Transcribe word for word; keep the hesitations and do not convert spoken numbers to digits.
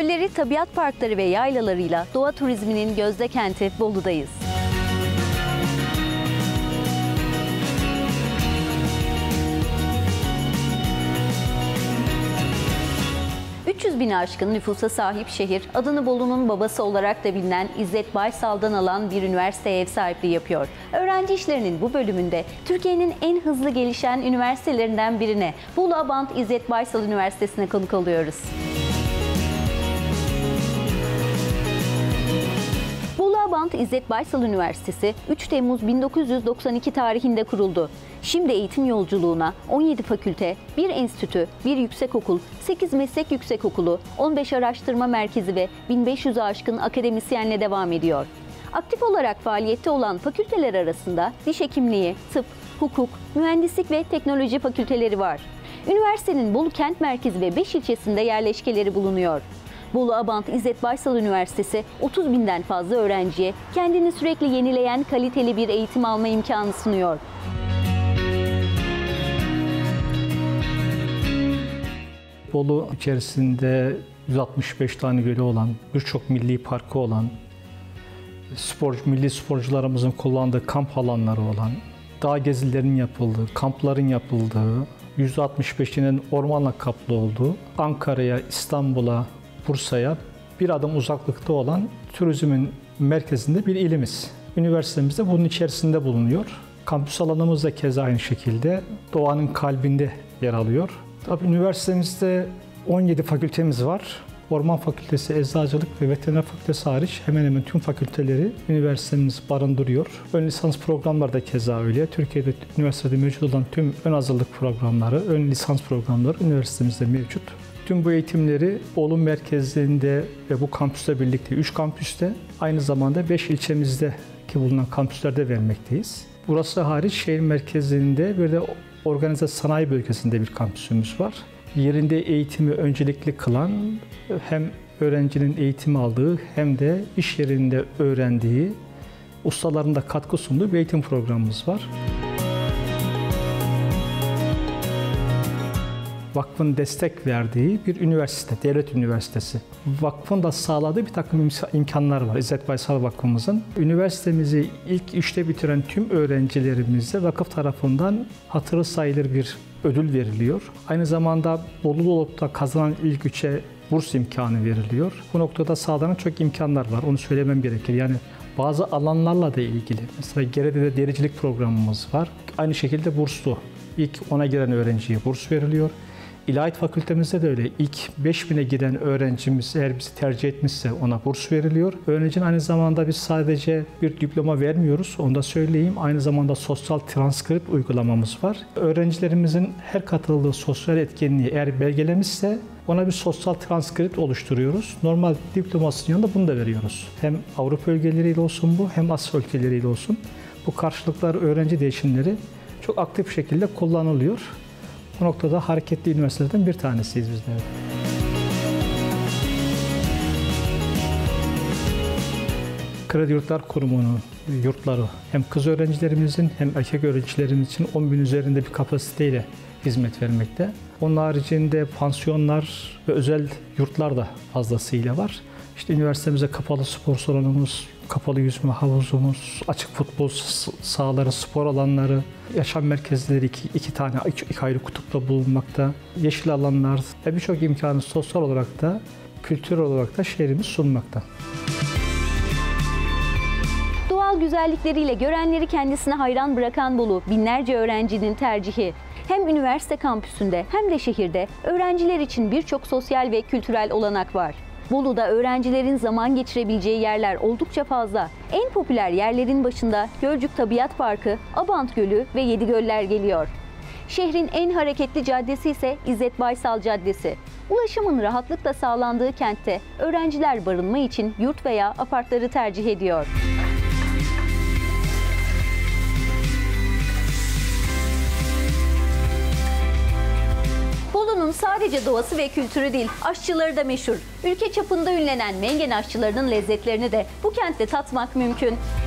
Gölleri, tabiat parkları ve yaylalarıyla doğa turizminin gözde kenti Bolu'dayız. üç yüz bini aşkın nüfusa sahip şehir, adını Bolu'nun babası olarak da bilinen İzzet Baysal'dan alan bir üniversiteye ev sahipliği yapıyor. Öğrenci işlerinin bu bölümünde Türkiye'nin en hızlı gelişen üniversitelerinden birine, Bolu Abant İzzet Baysal Üniversitesi'ne konuk oluyoruz. Bolu Abant İzzet Baysal Üniversitesi üç Temmuz bin dokuz yüz doksan iki tarihinde kuruldu. Şimdi eğitim yolculuğuna on yedi fakülte, bir enstitü, bir yüksekokul, sekiz meslek yüksekokulu, on beş araştırma merkezi ve bin beş yüze aşkın akademisyenle devam ediyor. Aktif olarak faaliyette olan fakülteler arasında diş hekimliği, tıp, hukuk, mühendislik ve teknoloji fakülteleri var. Üniversitenin Bolu kent merkezi ve beş ilçesinde yerleşkeleri bulunuyor. Bolu Abant İzzet Baysal Üniversitesi otuz binden fazla öğrenciye kendini sürekli yenileyen kaliteli bir eğitim alma imkanı sunuyor. Bolu içerisinde yüz altmış beş tane gölü olan, birçok milli parkı olan, spor, milli sporcularımızın kullandığı kamp alanları olan, dağ gezilerinin yapıldığı, kampların yapıldığı, yüz altmış beşinin ormanla kaplı olduğu, Ankara'ya, İstanbul'a, Bursa'ya bir adım uzaklıkta olan turizmin merkezinde bir ilimiz. Üniversitemiz de bunun içerisinde bulunuyor. Kampüs alanımız da keza aynı şekilde doğanın kalbinde yer alıyor. Tabii üniversitemizde on yedi fakültemiz var. Orman Fakültesi, Eczacılık ve Veteriner Fakültesi hariç hemen hemen tüm fakülteleri üniversitemiz barındırıyor. Ön lisans programları da keza öyle. Türkiye'de üniversitede mevcut olan tüm ön hazırlık programları, ön lisans programları üniversitemizde mevcut. Tüm bu eğitimleri Bolu merkezinde ve bu kampüsle birlikte üç kampüste, aynı zamanda beş ilçemizde ki bulunan kampüslerde vermekteyiz. Burası hariç şehir merkezinde bir de organize sanayi bölgesinde bir kampüsümüz var. Yerinde eğitimi öncelikli kılan, hem öğrencinin eğitim aldığı hem de iş yerinde öğrendiği, ustaların da katkı sunduğu bir eğitim programımız var. Vakfın destek verdiği bir üniversite, devlet üniversitesi. Vakfın da sağladığı bir takım imkanlar var İzzet Baysal Vakfımızın. Üniversitemizi ilk üçte bitiren tüm öğrencilerimize vakıf tarafından hatırı sayılır bir ödül veriliyor. Aynı zamanda Bolulu olup da kazanan ilk üçe burs imkanı veriliyor. Bu noktada sağlanan çok imkanlar var, onu söylemem gerekir. Yani bazı alanlarla da ilgili. Mesela Gerede'de dericilik programımız var. Aynı şekilde burslu. İlk ona giren öğrenciye burs veriliyor. İlahiyat Fakültemizde de öyle. İlk beş bine giren öğrencimiz eğer bizi tercih etmişse ona burs veriliyor. Öğrencinin aynı zamanda biz sadece bir diploma vermiyoruz, onu da söyleyeyim. Aynı zamanda sosyal transkript uygulamamız var. Öğrencilerimizin her katıldığı sosyal etkinliği eğer belgelemişse ona bir sosyal transkript oluşturuyoruz. Normal diplomasının yanında bunu da veriyoruz. Hem Avrupa ülkeleriyle olsun bu, hem Asya ülkeleriyle olsun. Bu karşılıklar öğrenci değişimleri çok aktif şekilde kullanılıyor. Bu noktada hareketli üniversitelerden bir tanesiyiz biz de. Kredi Yurtlar Kurumu'nun yurtları hem kız öğrencilerimizin hem erkek öğrencilerimiz için on bin üzerinde bir kapasiteyle hizmet vermekte. Onun haricinde pansiyonlar ve özel yurtlar da fazlasıyla var. İşte üniversitemizde kapalı spor salonumuz, kapalı yüzme havuzumuz, açık futbol sahaları, spor alanları, yaşam merkezleri iki, iki tane iki, iki ayrı kutupta bulunmakta, yeşil alanlar ve birçok imkanı sosyal olarak da, kültürel olarak da şehrimiz sunmakta. Doğal güzellikleriyle görenleri kendisine hayran bırakan Bolu, binlerce öğrencinin tercihi. Hem üniversite kampüsünde hem de şehirde öğrenciler için birçok sosyal ve kültürel olanak var. Bolu'da öğrencilerin zaman geçirebileceği yerler oldukça fazla. En popüler yerlerin başında Gölcük Tabiat Parkı, Abant Gölü ve Yedigöller geliyor. Şehrin en hareketli caddesi ise İzzet Baysal Caddesi. Ulaşımın rahatlıkla sağlandığı kentte öğrenciler barınma için yurt veya apartları tercih ediyor. Bolu'nun sadece doğası ve kültürü değil, aşçıları da meşhur. Ülke çapında ünlenen Mengen aşçılarının lezzetlerini de bu kentte tatmak mümkün.